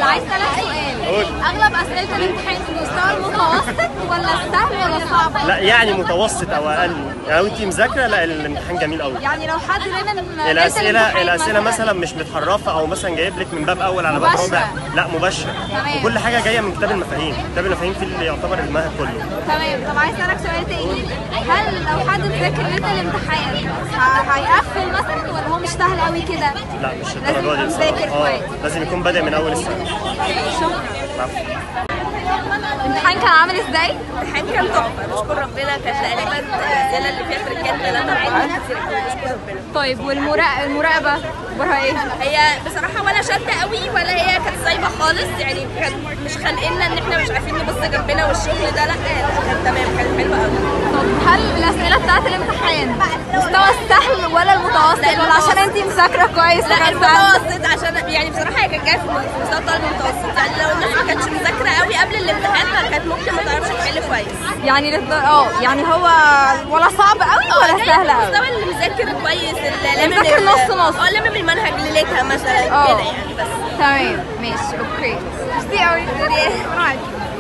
عايز اسالك سؤال. اغلب اسئله الامتحان في المستوى المتوسط ولا السهل ولا صعب؟ لا يعني متوسط او اقل. يعني لو انت مذاكره لا الامتحان جميل قوي. يعني لو حد رمى الاسئله مثلا مش متحرفه او مثلا جايب لك من باب اول على باب رابع، لا مباشره. وكل حاجه جايه من كتاب المفاهيم. كتاب المفاهيم فيه اللي يعتبر المنهج كله. تمام. طب عايز اسالك سؤال تاني، هل لو حد مذاكر ليله الامتحان هيقفل مثلا ولا هو مش سهل قوي كده؟ لا مش الدرجه دي بصراحه. لازم يكون بادئ من اول السنه. شكرا. الامتحان كان عامل ازاي؟ الامتحان كان تحفه نشكر ربنا. كانت تقريبا الاسئله اللي فيها تريكات 3-4 كتير نشكر ربنا. طيب والمراقبه اخبارها ايه؟ هي بصراحه ولا شاده قوي ولا هي كانت سايبه خالص، يعني كان مش خانقنا ان احنا مش عارفين نبص جنبنا والشغل ده، لا كانت تمام، كانت حلوه قوي. طب هل الاسئله بتاعت الامتحان مستوى السهل ولا المتوسط ولا عشان انت مذاكره كويس؟ لا المتوسط، عشان يعني بصراحه هي كانت جايه في مستوى الطالب المتوسط. يعني لو الناس ما كانتش مذاكره قوي قبل الامتحان كانت ممكن ما تعرفش تحل كويس. يعني يعني هو ولا صعب قوي ولا سهل قوي؟ المستوى اللي مذاكر كويس، اللي مذاكر نص لامم المنهج ليلتها مثلا كده يعني. بس تمام ماشي اوكي. ميرسي قوي.